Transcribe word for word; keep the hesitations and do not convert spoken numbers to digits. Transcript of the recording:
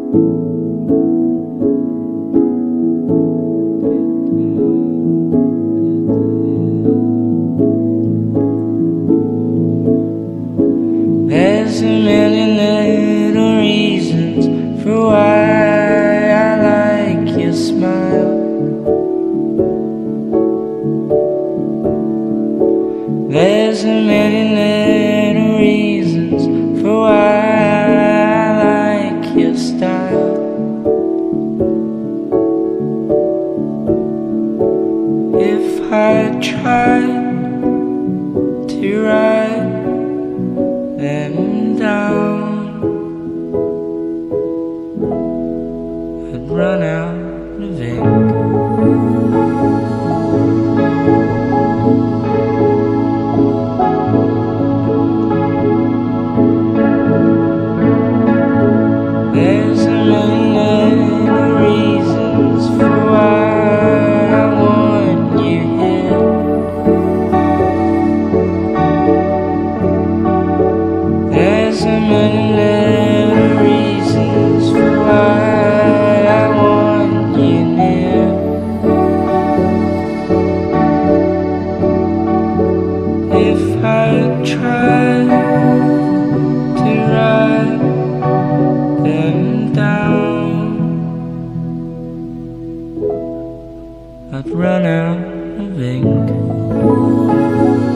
There's a million little reasons for why I like your smile. There's a million little reasons for why I like your style. If I tried to write them down, I'd run out of ink. There's a million little reasons for why I want you here. There's a million little reasons for why I want you near. If I tried to write them down, I'd run out of ink.